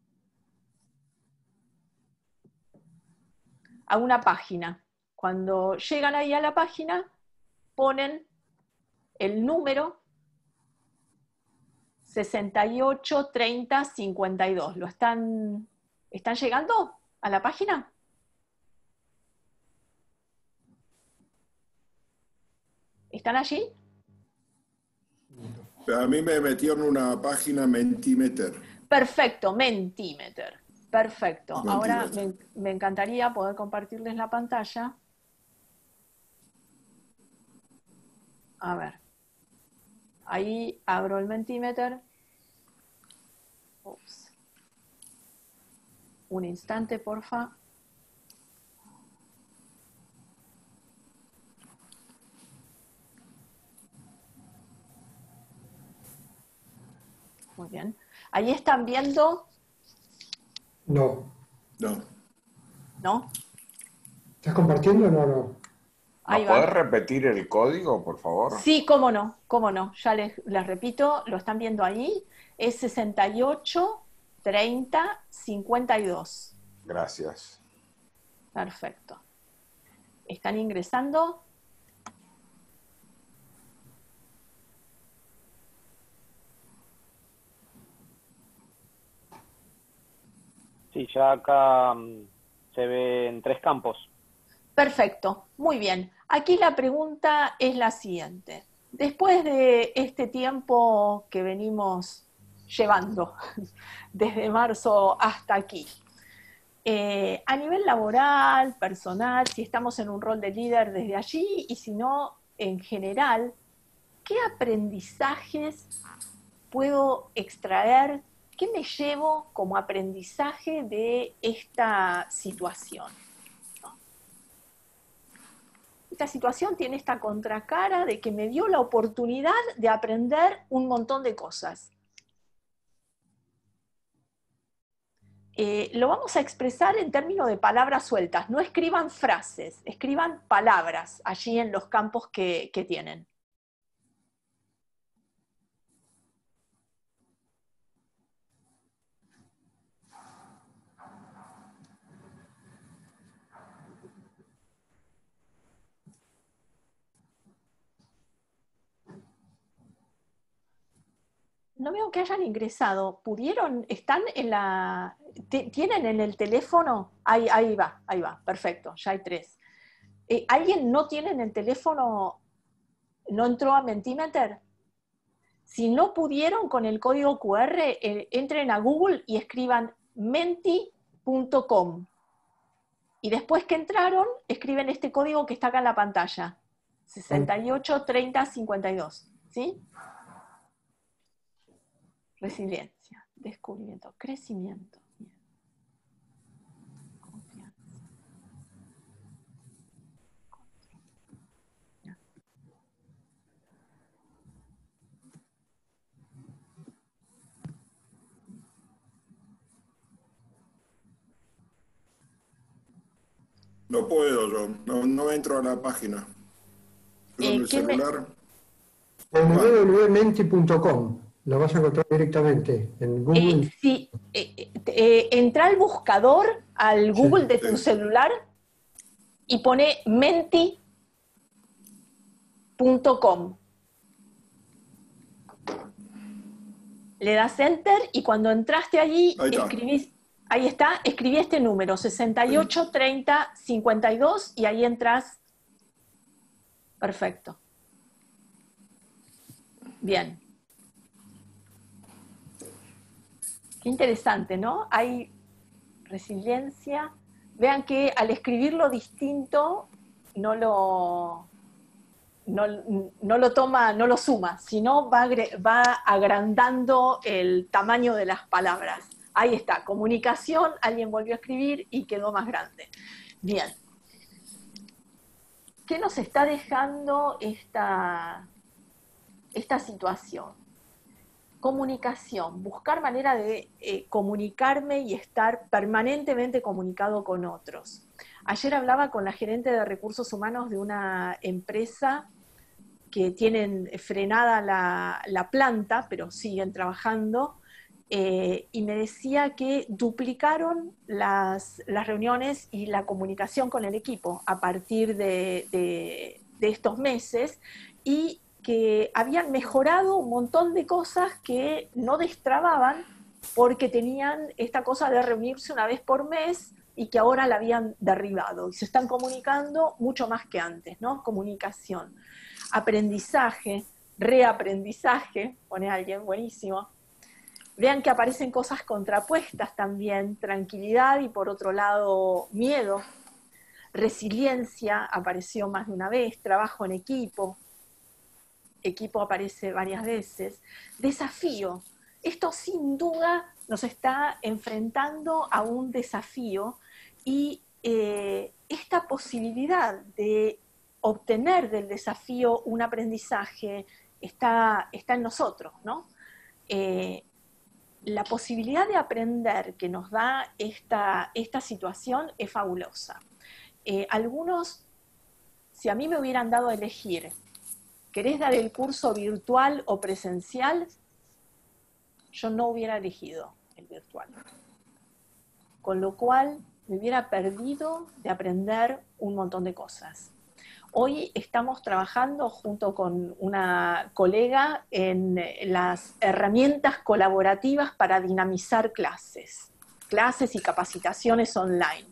a una página. Cuando llegan ahí a la página, ponen el número sesenta y ocho, treinta, cincuenta y dos. ¿Lo están, están llegando a la página? ¿Están allí? A mí me metieron en una página Mentimeter. Perfecto, Mentimeter. Perfecto. Mentimeter. Ahora me, me encantaría poder compartirles la pantalla. A ver. Ahí abro el Mentimeter. Ups. Un instante, porfa. Muy bien. Ahí están viendo. No. No. ¿No? ¿Estás compartiendo o no? No. Ahí ¿Nos va. podés repetir el código, por favor? Sí, cómo no, cómo no. Ya les, les repito, lo están viendo ahí. Es sesenta y ocho, treinta, cincuenta y dos. Gracias. Perfecto. ¿Están ingresando? Sí, ya acá um, se ven tres campos. Perfecto, muy bien. Aquí la pregunta es la siguiente. Después de este tiempo que venimos llevando, desde marzo hasta aquí, eh, a nivel laboral, personal, si estamos en un rol de líder desde allí y si no, en general, ¿qué aprendizajes puedo extraer? ¿Qué me llevo como aprendizaje de esta situación? Esta situación tiene esta contracara de que me dio la oportunidad de aprender un montón de cosas. Eh, lo vamos a expresar en términos de palabras sueltas. No escriban frases, escriban palabras allí en los campos que, que tienen. No veo que hayan ingresado. ¿Pudieron? ¿Están en la... ¿Tienen en el teléfono? Ahí, ahí va, ahí va. Perfecto, ya hay tres. Eh, ¿Alguien no tiene en el teléfono, no entró a Mentimeter? Si no pudieron con el código cu erre, eh, entren a Google y escriban menti punto com. Y después que entraron, escriben este código que está acá en la pantalla. sesenta y ocho, treinta, cincuenta y dos. ¿Sí? Resiliencia, descubrimiento, crecimiento. Confianza. No puedo yo, no, no entro a la página. Con Eh, el ¿quién me- celular. En w w w punto menti punto com lo vas a encontrar directamente en Google. Eh, sí, eh, eh, eh, entra al buscador, al Google de tu celular y pone menti punto com. Le das enter y cuando entraste allí, Ahí está. escribís, ahí está, escribí este número, sesenta y ocho, treinta, cincuenta y dos y ahí entras. Perfecto. Bien. Qué interesante, ¿no? Hay resiliencia. Vean que al escribirlo distinto no lo, no, no lo toma, no lo suma, sino va, agre- va agrandando el tamaño de las palabras. Ahí está, comunicación, alguien volvió a escribir y quedó más grande. Bien. ¿Qué nos está dejando esta, esta situación? Comunicación, buscar manera de eh, comunicarme y estar permanentemente comunicado con otros. Ayer hablaba con la gerente de recursos humanos de una empresa que tienen frenada la, la planta, pero siguen trabajando, eh, y me decía que duplicaron las, las reuniones y la comunicación con el equipo a partir de, de, de estos meses, y que habían mejorado un montón de cosas que no destrababan porque tenían esta cosa de reunirse una vez por mes y que ahora la habían derribado. Y se están comunicando mucho más que antes, ¿no? Comunicación. Aprendizaje, reaprendizaje, pone alguien, buenísimo. Vean que aparecen cosas contrapuestas también, tranquilidad y por otro lado miedo. Resiliencia apareció más de una vez, trabajo en equipo. Equipo aparece varias veces. Desafío. Esto sin duda nos está enfrentando a un desafío y eh, esta posibilidad de obtener del desafío un aprendizaje está, está en nosotros, ¿no? Eh, la posibilidad de aprender que nos da esta, esta situación es fabulosa. Eh, algunos, si a mí me hubieran dado a elegir, ¿querés dar el curso virtual o presencial? Yo no hubiera elegido el virtual. Con lo cual me hubiera perdido de aprender un montón de cosas. Hoy estamos trabajando junto con una colega en las herramientas colaborativas para dinamizar clases, clases y capacitaciones online.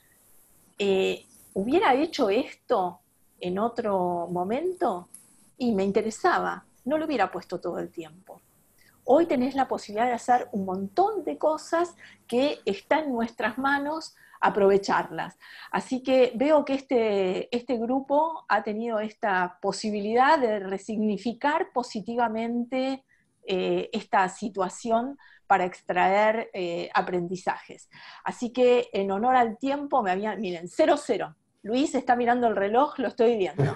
Eh, ¿Hubiera hecho esto en otro momento? Y me interesaba, no lo hubiera puesto todo el tiempo. Hoy tenés la posibilidad de hacer un montón de cosas que están en nuestras manos, aprovecharlas. Así que veo que este, este grupo ha tenido esta posibilidad de resignificar positivamente eh, esta situación para extraer eh, aprendizajes. Así que en honor al tiempo, me habían, miren, cero cero. Luis está mirando el reloj, lo estoy viendo.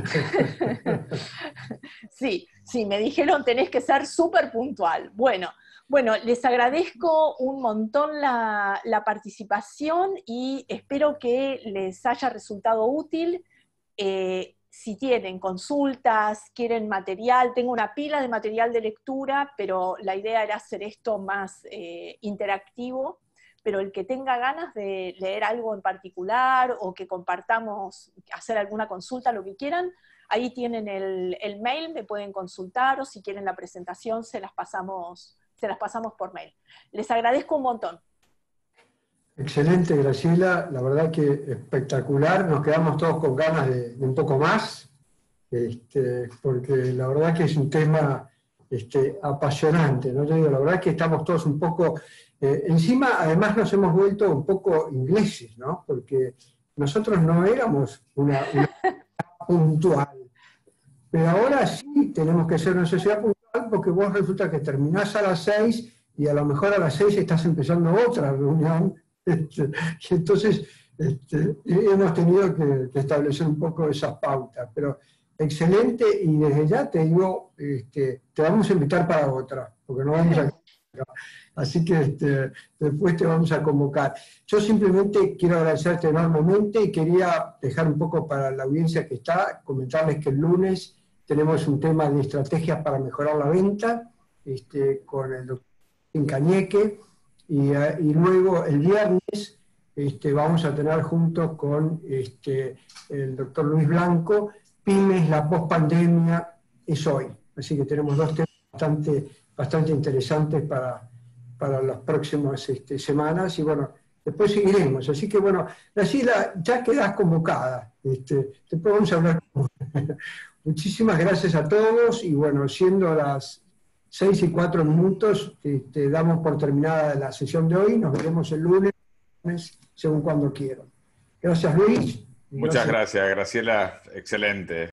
Sí, sí, me dijeron tenés que ser súper puntual. Bueno, bueno, les agradezco un montón la, la participación y espero que les haya resultado útil. Eh, si tienen consultas, quieren material, tengo una pila de material de lectura, pero la idea era hacer esto más eh, interactivo. Pero el que tenga ganas de leer algo en particular o que compartamos, hacer alguna consulta, lo que quieran, ahí tienen el, el mail, me pueden consultar, o si quieren la presentación se las pasamos, se las pasamos por mail. Les agradezco un montón. Excelente, Graciela, la verdad que espectacular, nos quedamos todos con ganas de, de un poco más, este, porque la verdad que es un tema este, apasionante, ¿no? Yo digo, la verdad que estamos todos un poco... Eh, encima, además, nos hemos vuelto un poco ingleses, ¿no? Porque nosotros no éramos una, una puntual, pero ahora sí tenemos que ser una sociedad puntual porque vos resulta que terminás a las seis y a lo mejor a las seis estás empezando otra reunión, este, y entonces este, hemos tenido que, que establecer un poco esas pautas, pero excelente, y desde ya te digo, este, te vamos a invitar para otra, porque no vamos a... Así que este, después te vamos a convocar. Yo simplemente quiero agradecerte enormemente y quería dejar un poco para la audiencia que está, comentarles que el lunes tenemos un tema de estrategias para mejorar la venta este, con el doctor Cañeque, y, y luego el viernes este, vamos a tener junto con este, el doctor Luis Blanco, Pymes, la pospandemia es hoy. Así que tenemos dos temas bastante... bastante interesantes para, para las próximas este, semanas, y bueno, después seguiremos. Así que bueno, Graciela, ya quedás convocada, este, después vamos a hablar. Muchísimas gracias a todos, y bueno, siendo las seis y cuatro minutos, este, damos por terminada la sesión de hoy, nos veremos el lunes, según cuando quieran. Gracias, Luis. Muchas gracias, Graciela, excelente.